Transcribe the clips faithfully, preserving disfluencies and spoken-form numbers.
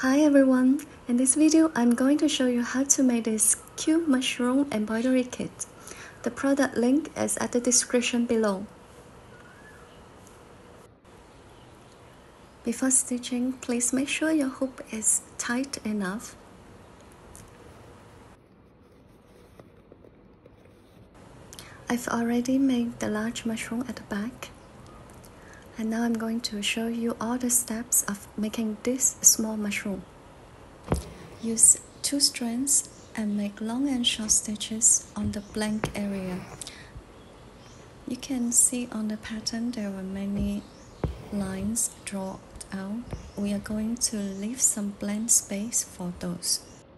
Hi everyone, in this video I'm going to show you how to make this cute mushroom embroidery kit. The product link is at the description below. Before stitching, please make sure your hook is tight enough. I've already made the large mushroom at the back. And now I'm going to show you all the steps of making this small mushroom. Use two strands and make long and short stitches on the blank area. You can see on the pattern there are many lines drawn out. We are going to leave some blank space for those.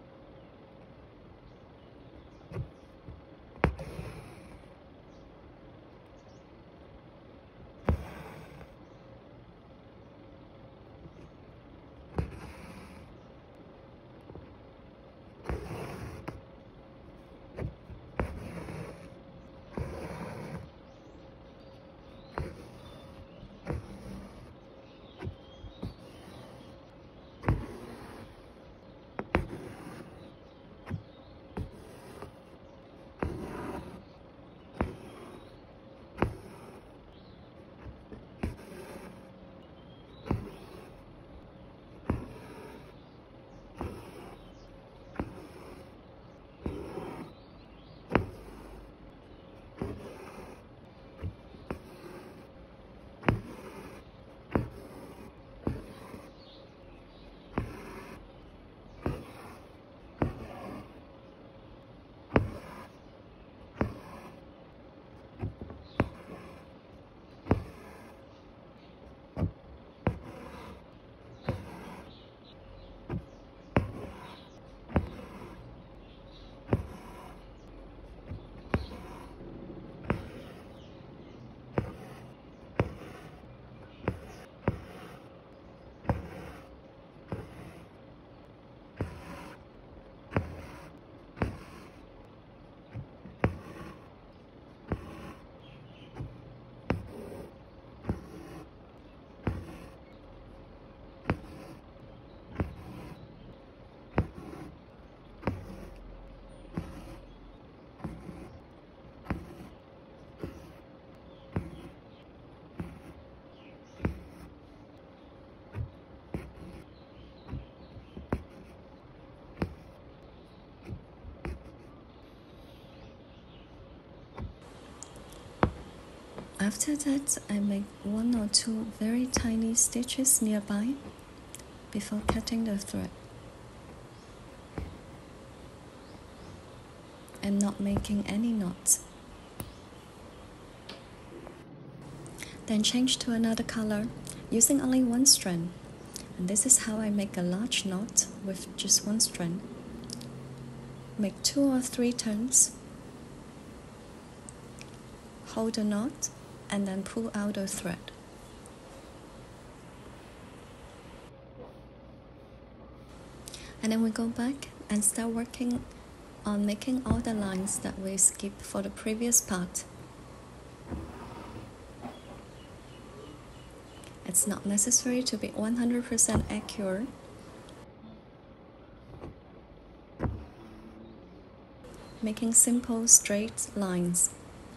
After that, I make one or two very tiny stitches nearby before cutting the thread and not making any knots. Then change to another color using only one strand. And this is how I make a large knot with just one strand. Make two or three turns, hold the knot, and then pull out the thread. And then we go back and start working on making all the lines that we skipped for the previous part. It's not necessary to be one hundred percent accurate. Making simple straight lines.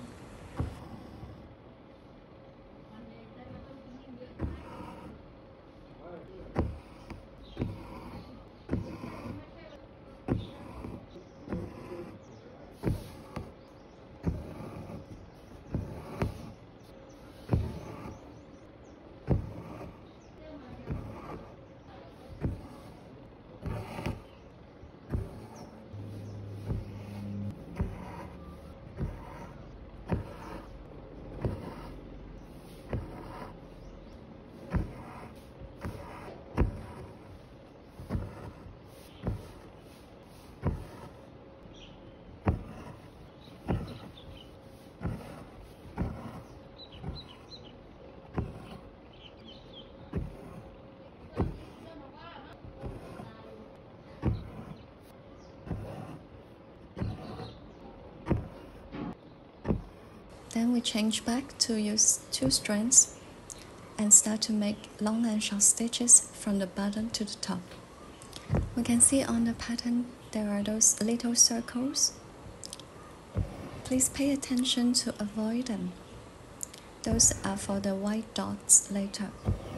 Then we change back to use two strands and start to make long and short stitches from the bottom to the top. We can see on the pattern there are those little circles. Please pay attention to avoid them. Those are for the white dots later.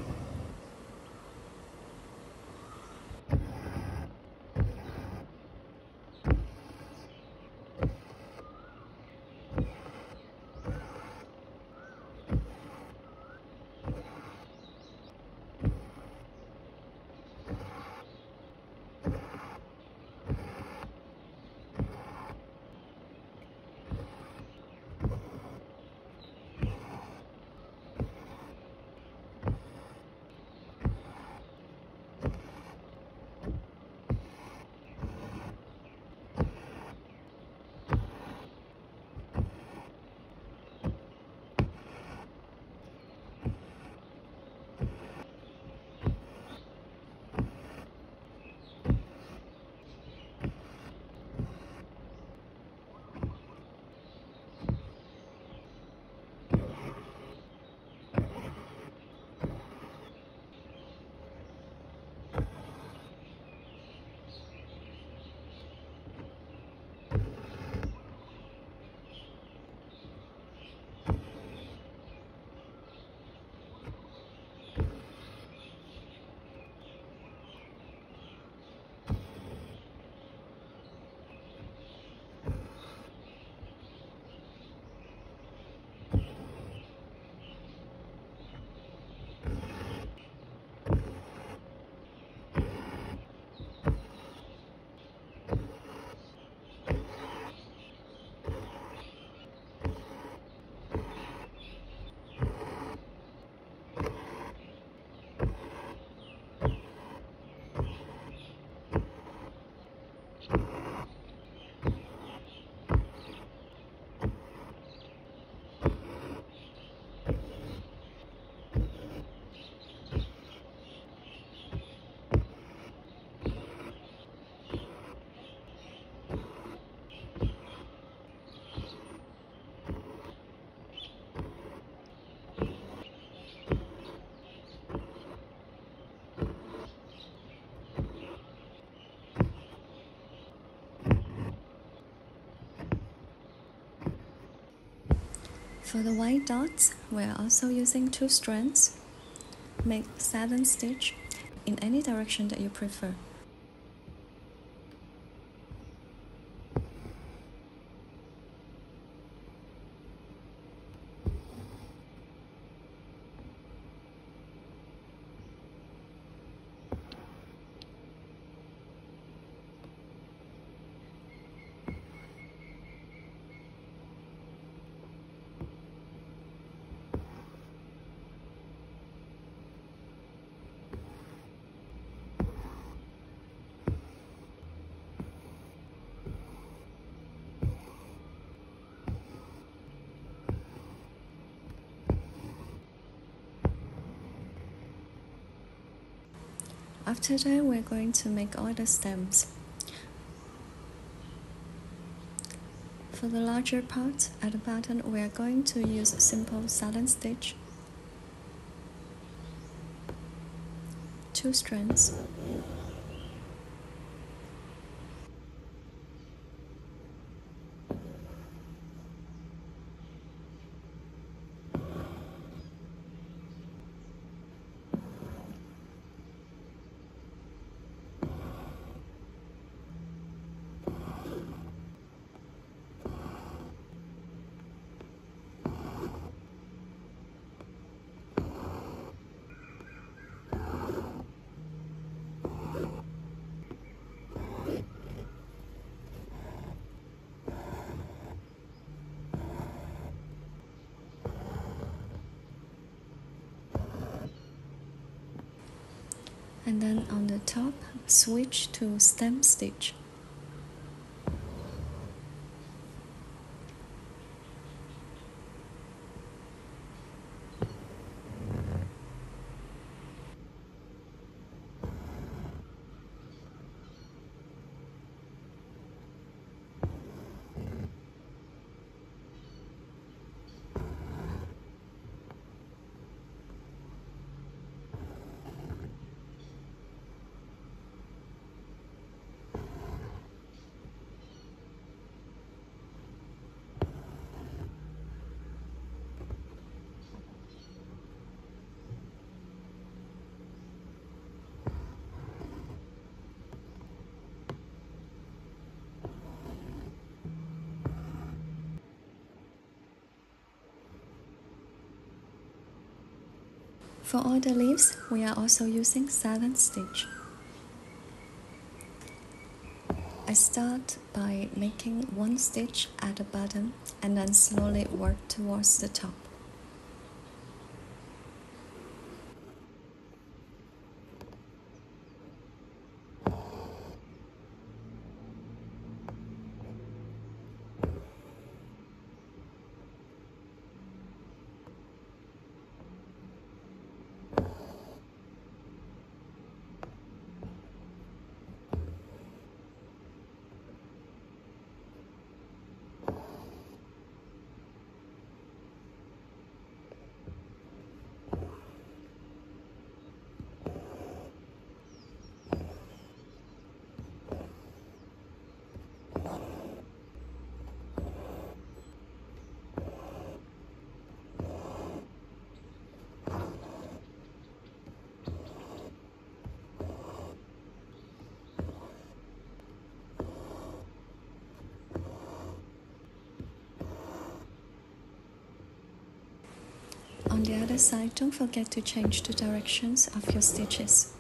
For the white dots, we are also using two strands. Make seven stitch in any direction that you prefer. After that, we're going to make all the stems. For the larger part at the bottom, we are going to use simple satin stitch, two strands. And then on the top, switch to stem stitch. For all the leaves, we are also using satin stitch. I start by making one stitch at the bottom and then slowly work towards the top. On the other side, don't forget to change the directions of your stitches.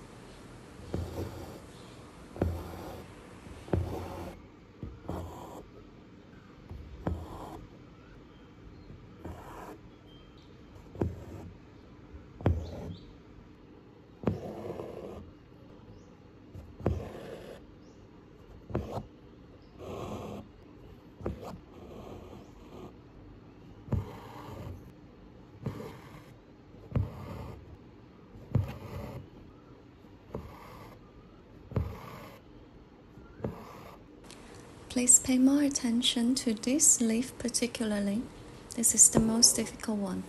Please pay more attention to this leaf particularly. This is the most difficult one.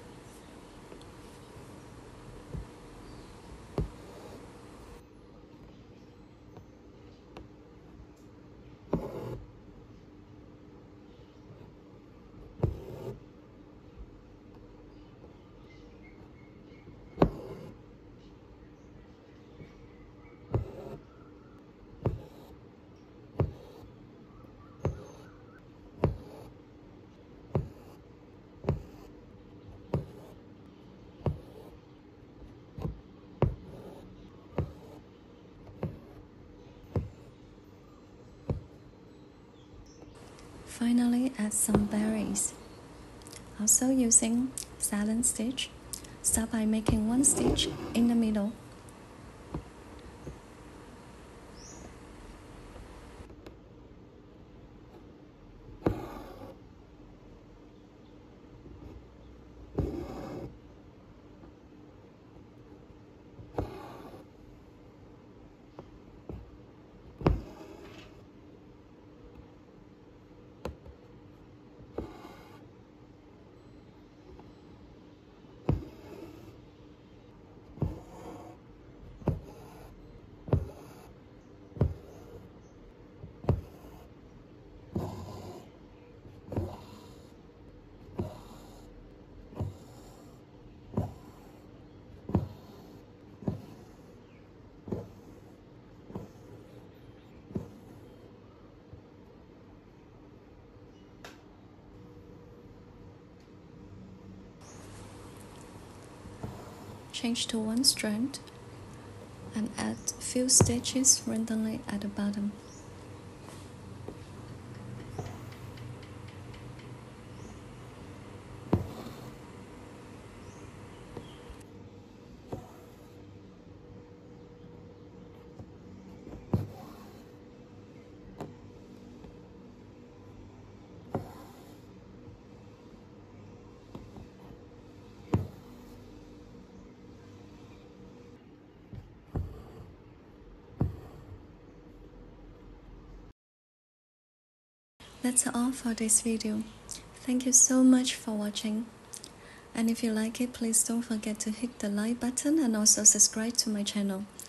Finally, add some berries. Also using satin stitch, start by making one stitch in the middle. Change to one strand and add few stitches randomly at the bottom. That's all for this video. Thank you so much for watching. And if you like it, please don't forget to hit the like button and also subscribe to my channel.